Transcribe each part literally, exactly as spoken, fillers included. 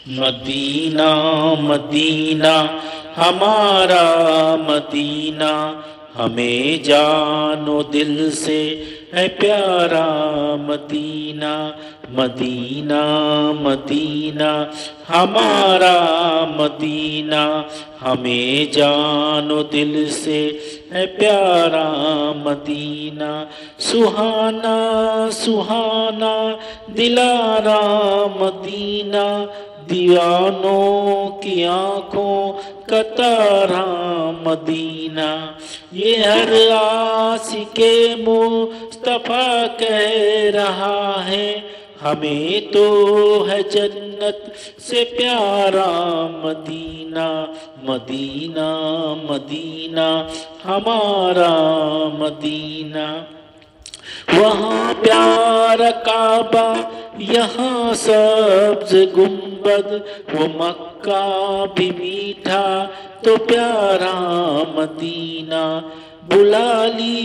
مدینہ مدینہ ہمارا مدینہ، ہمیں جان و دل سے ہے پیارا مدینہ۔ مدینہ مدینہ ہمارا مدینہ، ہمیں جان و دل سے ہے پیارا مدینہ۔ سہانا سہانا دلارا مدینہ، دیوانوں کی آنکھوں کا تارا مدینہ۔ یہ ہر عاشق مصطفیٰ کہہ رہا ہے، ہمیں تو ہے جنت سے پیارا مدینہ۔ مدینہ مدینہ ہمارا مدینہ، وہاں پیارا کعبہ یہاں سبز گنبد، وہ مکہ بھی میٹھا تو پیارا مدینہ۔ بلا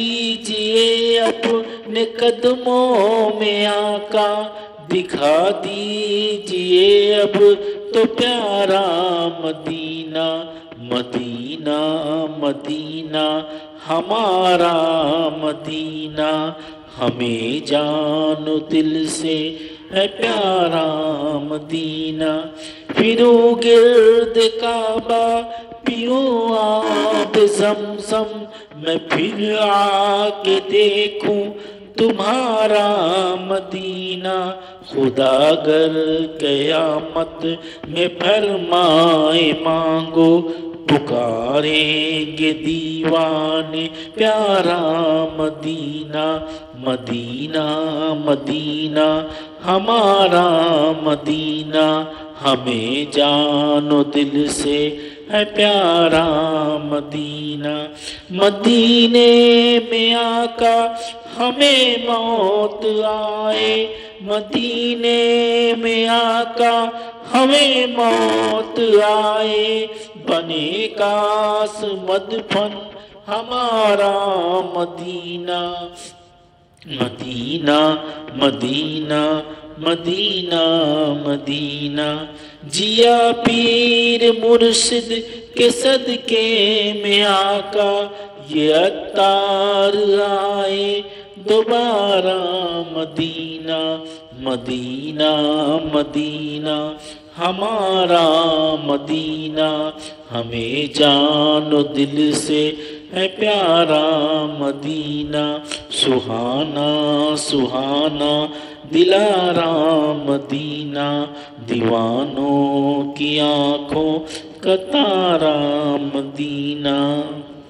لیجئے اپنے قدموں میں آقا، دکھا دیجئے اب تو پیارا مدینہ۔ مدینہ مدینہ ہمارا مدینہ، ہمیں جان و دل سے ہے پیارا مدینہ۔ پھرو گرد کعبہ پیوں آب زمزم، میں پھر آ کے دیکھوں تمہارا مدینہ۔ خدا اگر قیامت میں فرمائے مانگو، پکاریں گے دیوانے پیارا مدینہ۔ مدینہ مدینہ ہمارا مدینہ، ہمیں جان و دل سے ہے پیارا مدینہ۔ مدینے میں آقا ہمیں موت آئے، مدینے میں آقا ہمیں موت آئے، بنے کاس مدفن ہمارا مدینہ۔ مدینہ مدینہ مدینہ مدینہ، جیا پیر مرشد کے صدقے میں آقا یہ عطار آئے دوبارہ مدینہ۔ مدینہ مدینہ ہمارا مدینہ، ہمیں جان و دل سے ہے پیارا مدینہ۔ سہانا سہانا دلارا مدینہ، دیوانوں کی آنکھوں کا تارا مدینہ۔